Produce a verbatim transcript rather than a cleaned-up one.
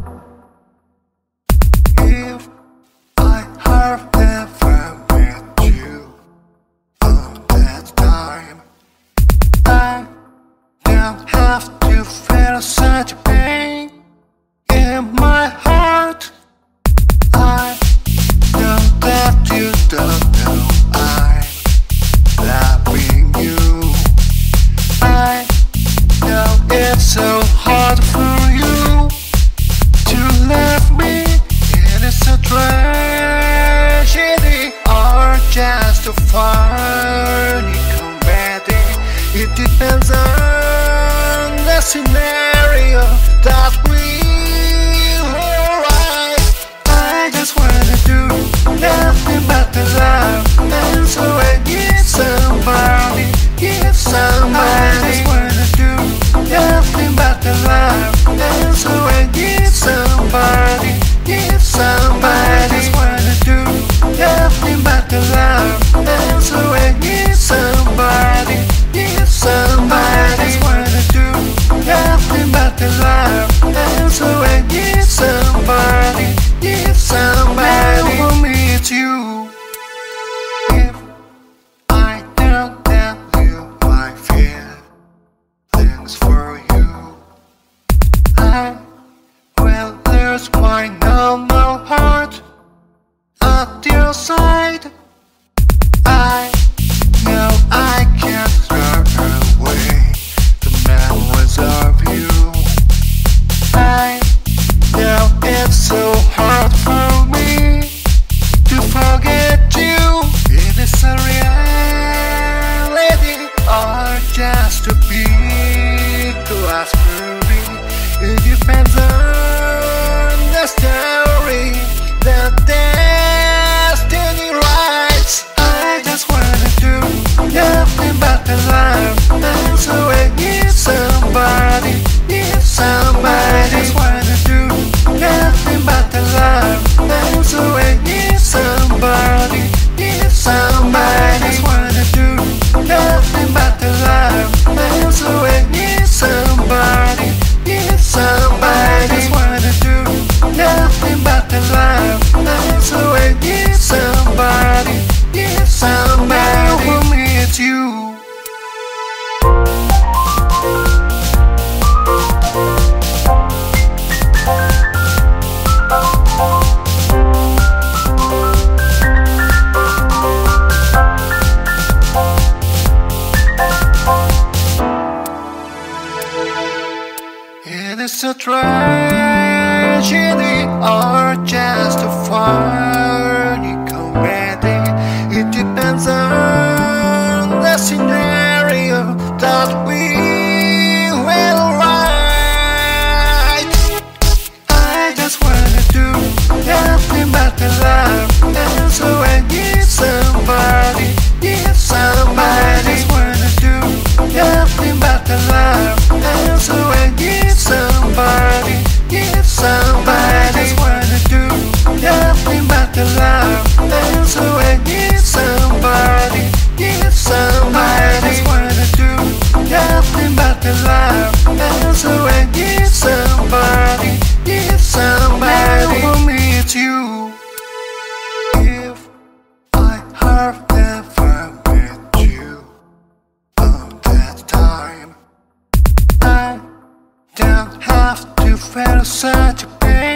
If I have never met you on that time, I don't have to feel such pain in my heart. I know that you don't know I'm loving you. I know it's so hard for you to love me. It is a tragedy or just a funny comedy. It depends on the scenario that we write. I just wanna do nothing but the love, and so I give somebody, give somebody. I just wanna do nothing but the love, and so I give somebody, give somebody. I just wanna do nothing but the love, and so I give somebody, give somebody. I just wanna do nothing but the love, and so I give somebody, give somebody. For me it's you. If I don't tell you my feelings for you, I will lose my normal heart at your side. I know I can't throw away the memories of you. I know it's so hard for me to forget you. It is a reality or just a big glass movie. It depends on the story that destiny writes. I just wanna do nothing but the love, and so I give somebody, give somebody. I just wanna do nothing but the love, and so I give somebody, give somebody. I just wanna do nothing but the love, and so I give somebody, give somebody. I just wanna do nothing but the love, and so I give somebody, give somebody. For me it's you. It is a tragedy or just a funny comedy. It depends on the scenario that we will write. I just wanna do nothing but the love, and so I give somebody, give somebody. I just wanna do nothing but the love, and so I give somebody, give somebody. I just wanna do nothing but the love, and so I give somebody, give somebody. I just wanna do nothing but the love, and so I give somebody, give somebody. For me it's you. If I have never met you on that time, I don't have to feel such a pain